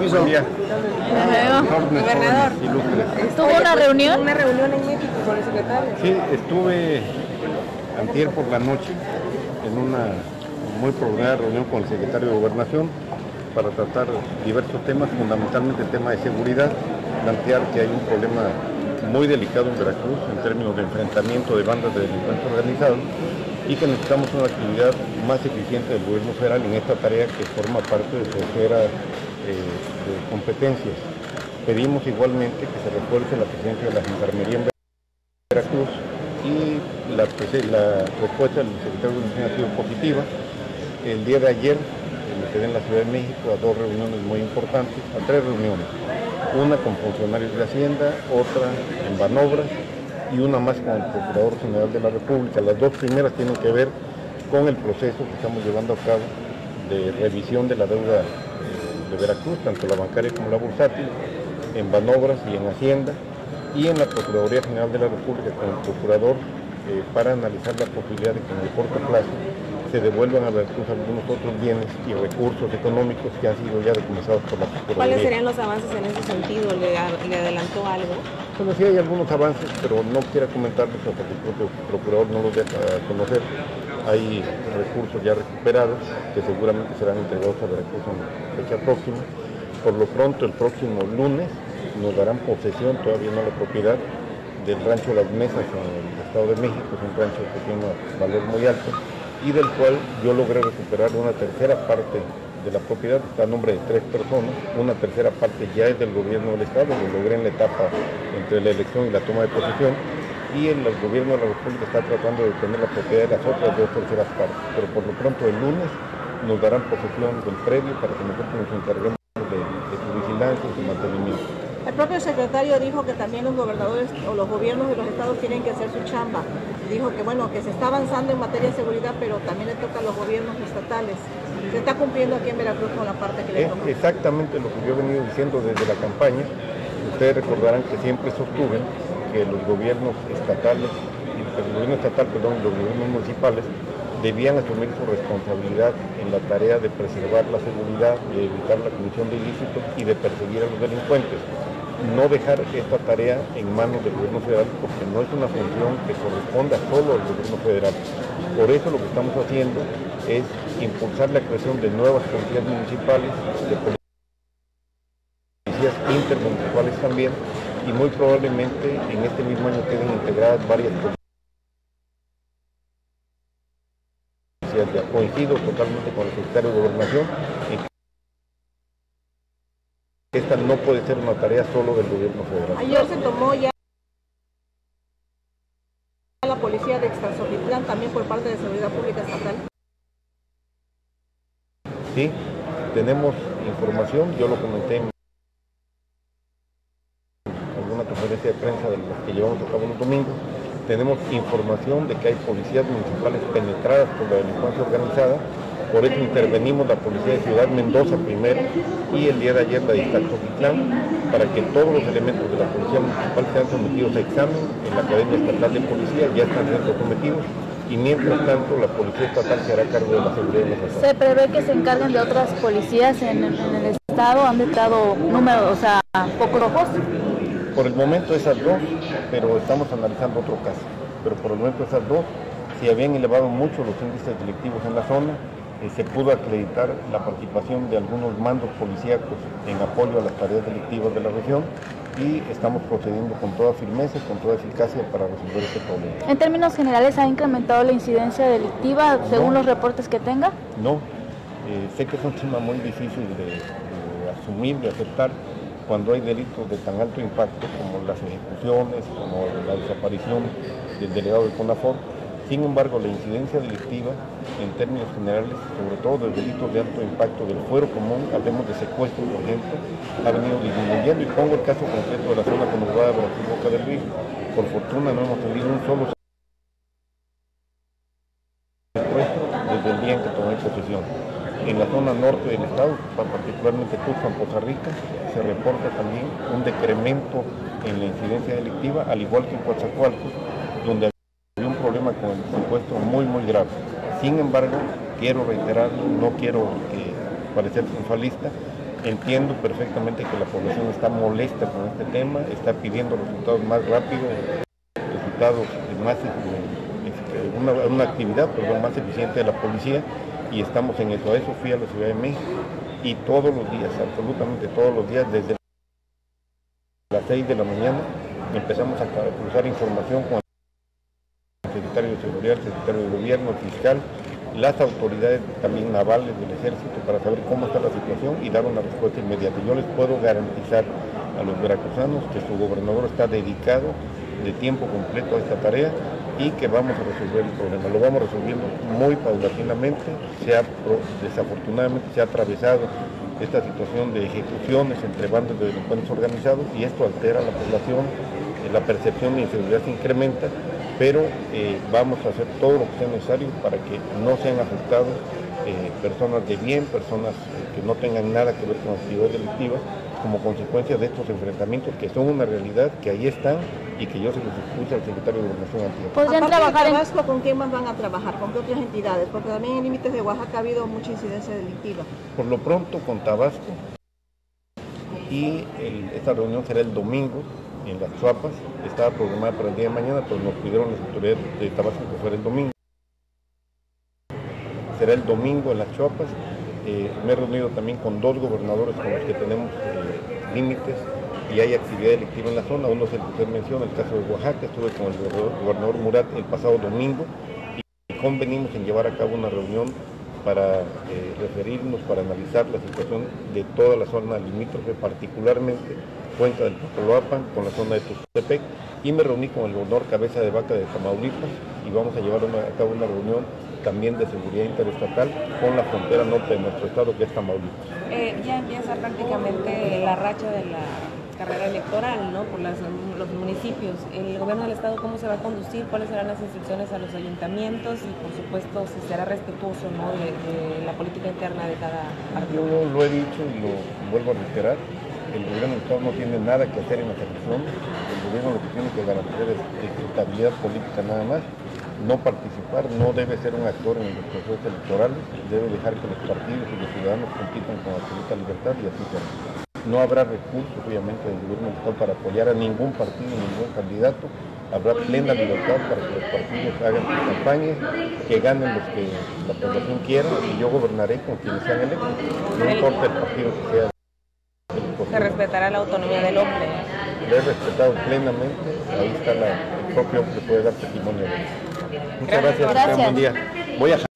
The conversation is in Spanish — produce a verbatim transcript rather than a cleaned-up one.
permiso. Gobernador, ¿Tuvo una reunión? Una reunión en México con el secretario. Sí, estuve antier por la noche en una muy prolongada reunión con el secretario de Gobernación para tratar diversos temas, fundamentalmente el tema de seguridad, plantear que hay un problema muy delicado en Veracruz en términos de enfrentamiento de bandas de delincuencia organizada y que necesitamos una actividad más eficiente del gobierno federal en esta tarea que forma parte de su esfera eh, de competencias. Pedimos igualmente que se refuerce la presencia de la Gendarmería en Veracruz y la, la respuesta del secretario de Gobernación ha sido positiva. El día de ayer me quedé en la Ciudad de México a dos reuniones muy importantes, a tres reuniones, una con funcionarios de Hacienda, otra en Banobras y una más con el Procurador General de la República. Las dos primeras tienen que ver con el proceso que estamos llevando a cabo de revisión de la deuda de Veracruz, tanto la bancaria como la bursátil, en Banobras y en Hacienda, y en la Procuraduría General de la República con el Procurador eh, para analizar la posibilidad de que en el corto plazo se devuelvan a Veracruz algunos otros bienes y recursos económicos que han sido ya decomisados por la Procuraduría. ¿Cuáles serían los avances en ese sentido? ¿Le, le adelantó algo? Bueno, sí hay algunos avances, pero no quisiera comentarlos hasta que el propio Procurador no los deja conocer. Hay recursos ya recuperados que seguramente serán entregados a Veracruz en fecha próxima. Por lo pronto, el próximo lunes nos darán posesión, todavía no la propiedad, del rancho Las Mesas en el Estado de México. Es un rancho que tiene un valor muy alto y del cual yo logré recuperar una tercera parte de la propiedad, está a nombre de tres personas, una tercera parte ya es del gobierno del Estado, lo logré en la etapa entre la elección y la toma de posesión, y el gobierno de la República está tratando de obtener la propiedad de las otras dos terceras partes, pero por lo pronto el lunes nos darán posesión del predio para que nosotros nos encarguemos de, de su vigilancia y su mantenimiento. El propio secretario dijo que también los gobernadores o los gobiernos de los estados tienen que hacer su chamba. Dijo que bueno, que se está avanzando en materia de seguridad, pero también le toca a los gobiernos estatales. Se está cumpliendo aquí en Veracruz con la parte que le es toca. Exactamente lo que yo he venido diciendo desde la campaña. Ustedes recordarán que siempre sostuve que los gobiernos estatales, el gobierno estatal, perdón, y los gobiernos municipales debían asumir su responsabilidad en la tarea de preservar la seguridad, de evitar la comisión de ilícitos y de perseguir a los delincuentes. No dejar esta tarea en manos del gobierno federal, porque no es una función que corresponda solo al gobierno federal. Por eso lo que estamos haciendo es impulsar la creación de nuevas policías municipales, de policías intermunicipales también, y muy probablemente en este mismo año queden integradas varias policías. Coincido totalmente con el secretario de Gobernación en que esta no puede ser una tarea solo del gobierno federal. Ayer se tomó ya la policía de Ixtazoquitlán también por parte de Seguridad Pública Estatal. Sí, tenemos información, yo lo comenté en alguna conferencia de prensa de las que llevamos a cabo los domingos. Tenemos información de que hay policías municipales penetradas por la delincuencia organizada, por eso intervenimos la policía de Ciudad Mendoza primero y el día de ayer la de Ixtazoquitlán, para que todos los elementos de la policía municipal sean sometidos a examen en la Academia Estatal de Policía, ya están siendo sometidos, y mientras tanto la policía estatal se hará cargo de la seguridad de los estados. ¿Se prevé que se encarguen de otras policías en, en el estado? ¿Han detectado números, o sea, focos rojos? Por el momento esas dos, pero estamos analizando otro caso. Pero por el momento esas dos, se habían elevado mucho los índices delictivos en la zona, eh, se pudo acreditar la participación de algunos mandos policíacos en apoyo a las tareas delictivas de la región y estamos procediendo con toda firmeza y con toda eficacia para resolver este problema. En términos generales, ¿ha incrementado la incidencia delictiva según no, los reportes que tenga? No, eh, sé que es un tema muy difícil de, de asumir, de aceptar, cuando hay delitos de tan alto impacto como las ejecuciones, como la desaparición del delegado de CONAFOR. Sin embargo, la incidencia delictiva, en términos generales, sobre todo de delitos de alto impacto del fuero común, hablemos de secuestro, por ejemplo, ha venido disminuyendo. Y pongo el caso concreto de la zona conurbada de Veracruz Boca del Río. Por fortuna no hemos tenido un solo secuestro desde el día en que tomé posesión. En la zona norte del estado, particularmente Tuxpan, Poza Rica, se reporta también un decremento en la incidencia delictiva, al igual que en Coatzacoalcos, donde había un problema con el secuestro muy, muy grave. Sin embargo, quiero reiterar, no quiero eh, parecer triunfalista, Entiendo perfectamente que la población está molesta con este tema, está pidiendo resultados más rápidos, resultados más, una, una actividad perdón, más eficiente de la policía, y estamos en eso. A eso fui a la Ciudad de México y todos los días, absolutamente todos los días, desde las seis de la mañana, empezamos a cruzar información con el secretario de Seguridad, el secretario de Gobierno, el fiscal, las autoridades también navales del ejército, para saber cómo está la situación y dar una respuesta inmediata. Yo les puedo garantizar a los veracruzanos que su gobernador está dedicado de tiempo completo a esta tarea y que vamos a resolver el problema. Lo vamos resolviendo muy paulatinamente. Se ha, desafortunadamente se ha atravesado esta situación de ejecuciones entre bandas de delincuentes organizados y esto altera a la población, eh, la percepción de inseguridad se incrementa, pero eh, vamos a hacer todo lo que sea necesario para que no sean afectados eh, personas de bien, personas eh, que no tengan nada que ver con actividades delictivas, como consecuencia de estos enfrentamientos que son una realidad, que ahí están y que yo se los expuse al secretario de Gobernación anterior. ¿Podrían Aparte trabajar de en Tabasco, ¿con quién más van a trabajar? ¿Con qué otras entidades? Porque también en límites de Oaxaca ha habido mucha incidencia delictiva. Por lo pronto con Tabasco, y el, esta reunión será el domingo en Las Chuapas. Estaba programada para el día de mañana, pero nos pidieron las autoridades de Tabasco que fuera el domingo. Será el domingo en Las Chuapas. Eh, me he reunido también con dos gobernadores con los que tenemos eh, límites y hay actividad delictiva en la zona. Uno es el que usted menciona, el caso de Oaxaca. Estuve con el gobernador, gobernador Murat el pasado domingo y convenimos en llevar a cabo una reunión para eh, referirnos, para analizar la situación de toda la zona limítrofe, particularmente Cuenca del Totoloapan, con la zona de Tuxtepec, y me reuní con el gobernador Cabeza de Vaca de Tamaulipas y vamos a llevar una, a cabo una reunión también de seguridad interestatal con la frontera norte de nuestro estado, que es Tamaulipas. Eh, ya empieza prácticamente la racha de la carrera electoral, ¿no? Por las, los municipios. ¿El gobierno del estado cómo se va a conducir? ¿Cuáles serán las instrucciones a los ayuntamientos? Y por supuesto, si será respetuoso, ¿no?, de, de la política interna de cada partido. Yo lo he dicho y lo vuelvo a reiterar. El gobierno del estado no tiene nada que hacer en las elecciones. El gobierno lo que tiene que garantizar es estabilidad política nada más. No participar, no debe ser un actor en los procesos electorales, debe dejar que los partidos y los ciudadanos compitan con absoluta libertad y así será. No habrá recursos, obviamente, del gobierno del estado para apoyar a ningún partido, ningún candidato. Habrá plena libertad para que los partidos hagan sus campañas, que ganen los que la población quiera, y yo gobernaré con quienes sean electos. No importa el partido que sea. Se respetará la autonomía del hombre. Lo he respetado plenamente, ahí está la, el propio hombre que puede dar testimonio de eso. Muchas gracias, gracias. Buen día. Voy a